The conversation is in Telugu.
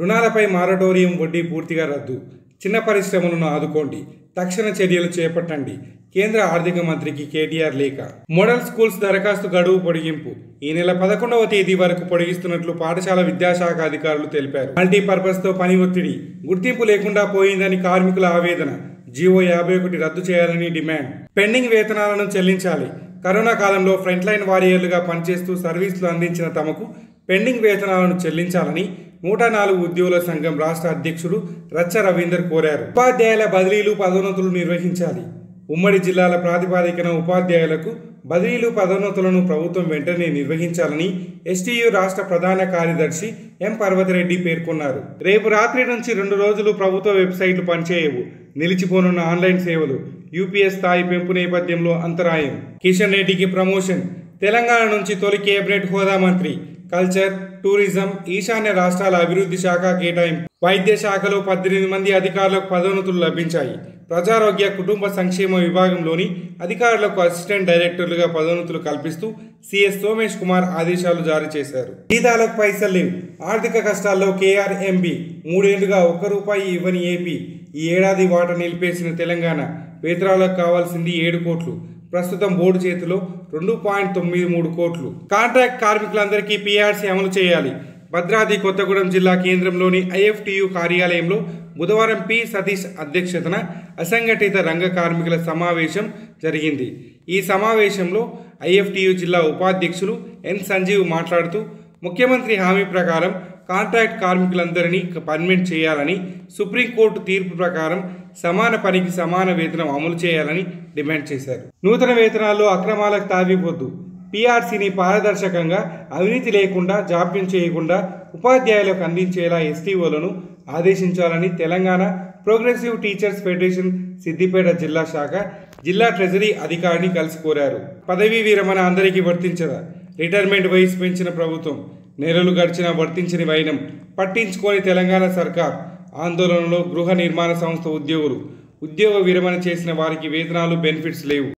రుణాలపై మారటోరియం వడ్డీ పూర్తిగా రద్దు. చిన్న పరిశ్రమలను ఆదుకోండి, తక్షణ చర్యలు చేపట్టండి. కేంద్ర ఆర్థిక మంత్రికి కేటీఆర్ లేఖ. మోడల్ స్కూల్స్ దరఖాస్తు గడువు పొడిగింపు ఈ నెల 11వ తేదీ వరకు పొడిగిస్తున్నట్లు పాఠశాల విద్యాశాఖ అధికారులు తెలిపారు. మల్టీపర్పస్తో పని ఒత్తిడి, గుర్తింపు లేకుండా పోయిందని కార్మికుల ఆవేదన. జీవో 51 రద్దు చేయాలని డిమాండ్. పెండింగ్ వేతనాలను చెల్లించాలి. కరోనా కాలంలో ఫ్రంట్ లైన్ వారియర్లుగా పనిచేస్తూ సర్వీసులు అందించిన తమకు పెండింగ్ వేతనాలను చెల్లించాలని 104 ఉద్యోగుల సంఘం రాష్ట్ర అధ్యక్షుడు రచ్చ రవీందర్ కోరారు. ఉపాధ్యాయుల బదిలీలు పదోన్నతులు నిర్వహించాలి. ఉమ్మడి జిల్లాల ప్రాతిపదికన ఉపాధ్యాయులకు బదిలీలు పదోన్నతులను ప్రభుత్వం వెంటనే నిర్వహించాలని ఎస్టీయూ రాష్ట్ర ప్రధాన కార్యదర్శి ఎం పర్వతిరెడ్డి పేర్కొన్నారు. రేపు రాత్రి నుంచి 2 రోజులు ప్రభుత్వ వెబ్సైట్లు పనిచేయవు. నిలిచిపోనున్న ఆన్లైన్ సేవలు. యూపీఎస్ స్థాయి పెంపు నేపథ్యంలో అంతరాయం. కిషన్ రెడ్డికి ప్రమోషన్. తెలంగాణ నుంచి తొలి కేబినెట్ హోదా మంత్రి. కల్చర్, టూరిజం, ఈశాన్య రాష్ట్రాల అభివృద్ధి శాఖ కేటాయింపు. వైద్య శాఖలో 18 మంది అధికారులకు పదోన్నతులు లభించాయి. ప్రజారోగ్య కుటుంబ సంక్షేమ విభాగంలోని అధికారులకు అసిస్టెంట్ డైరెక్టర్లుగా పదోన్నతులు కల్పిస్తూ సిఎస్ సోమేష్ కుమార్ ఆదేశాలు జారీ చేశారు. జీతాలకు పైసలు లేవు. ఆర్థిక కష్టాల్లో కేఆర్ఎంబీ. 3 ఏళ్లుగా ₹1 ఇవ్వని ఏపీ. ఈ ఏడాది వాటా నిలిపేసిన తెలంగాణ. వేతనాలకు కావాల్సింది 7 కోట్లు. ప్రస్తుతం బోర్డు చేతిలో 2.93 కోట్లు. కాంట్రాక్ట్ కార్మికులందరికీ పీఆర్సీ అమలు చేయాలి. భద్రాద్రి కొత్తగూడెం జిల్లా కేంద్రంలోని ఐఎఫ్టియు కార్యాలయంలో బుధవారం పి సతీష్ అధ్యక్షతన అసంఘటిత రంగ కార్మికుల సమావేశం జరిగింది. ఈ సమావేశంలో ఐఎఫ్టియు జిల్లా ఉపాధ్యక్షులు ఎన్ సంజీవ్ మాట్లాడుతూ ముఖ్యమంత్రి హామీ ప్రకారం కాంట్రాక్ట్ కార్మికులందరినీ పర్మనెంట్ చేయాలని, సుప్రీంకోర్టు తీర్పు ప్రకారం సమాన పనికి సమాన వేతనం అమలు చేయాలని డిమాండ్ చేశారు. నూతన వేతనాల్లో అక్రమాలకు తావివ్వద్దు. పీఆర్సీని పారదర్శకంగా, అవినీతి లేకుండా, జాప్యం చేయకుండా ఉపాధ్యాయులకు అందించేలా ఎస్టీఓలను ఆదేశించాలని Telangana progressive teachers federation Siddipet జిల్లా శాఖ జిల్లా ట్రెజరీ అధికారిని కలిసి కోరారు. పదవీ విరమణ అందరికీ వర్తించదా? రిటైర్మెంట్ వయసు పెంచిన ప్రభుత్వం. నెలలు గడిచిన వర్తించని వైనం పట్టించుకోని తెలంగాణ సర్కార్. ఆందోళనలో గృహ నిర్మాణ సంస్థ ఉద్యోగులు. ఉద్యోగ విరమణ చేసిన వారికి వేతనాలు, బెనిఫిట్స్ లేవు.